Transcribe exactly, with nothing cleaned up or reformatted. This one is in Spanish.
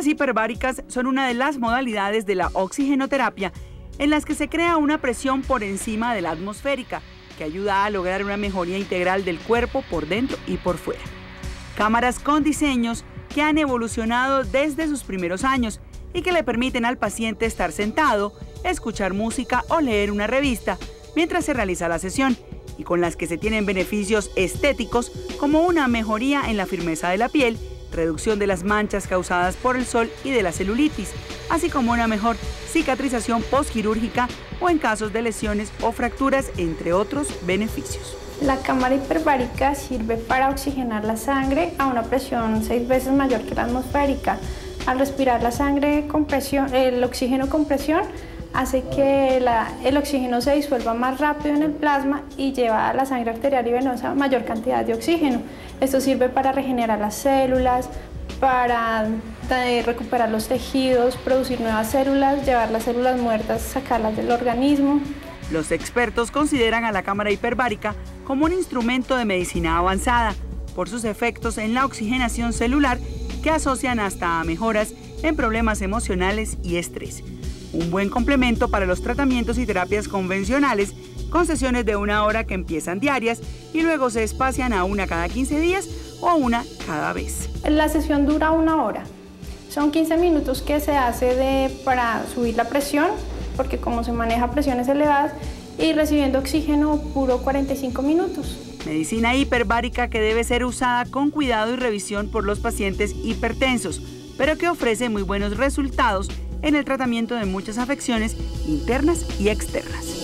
cámaras hiperbáricas son una de las modalidades de la oxigenoterapia en las que se crea una presión por encima de la atmosférica que ayuda a lograr una mejoría integral del cuerpo por dentro y por fuera. Cámaras con diseños que han evolucionado desde sus primeros años y que le permiten al paciente estar sentado, escuchar música o leer una revista mientras se realiza la sesión, y con las que se tienen beneficios estéticos como una mejoría en la firmeza de la piel, reducción de las manchas causadas por el sol y de la celulitis, así como una mejor cicatrización postquirúrgica o en casos de lesiones o fracturas, entre otros beneficios. La cámara hiperbárica sirve para oxigenar la sangre a una presión seis veces mayor que la atmosférica. Al respirar la sangre con presión, el oxígeno con presión hace que la, el oxígeno se disuelva más rápido en el plasma y lleva a la sangre arterial y venosa mayor cantidad de oxígeno. Esto sirve para regenerar las células, para eh, recuperar los tejidos, producir nuevas células, llevar las células muertas, sacarlas del organismo. Los expertos consideran a la cámara hiperbárica como un instrumento de medicina avanzada por sus efectos en la oxigenación celular que asocian hasta a mejoras en problemas emocionales y estrés. Un buen complemento para los tratamientos y terapias convencionales, con sesiones de una hora que empiezan diarias y luego se espacian a una cada quince días o una cada vez. La sesión dura una hora. Son quince minutos que se hace de, para subir la presión, porque como se maneja presiones elevadas, y recibiendo oxígeno puro cuarenta y cinco minutos. Medicina hiperbárica que debe ser usada con cuidado y revisión por los pacientes hipertensos, pero que ofrece muy buenos resultados en el tratamiento de muchas afecciones internas y externas.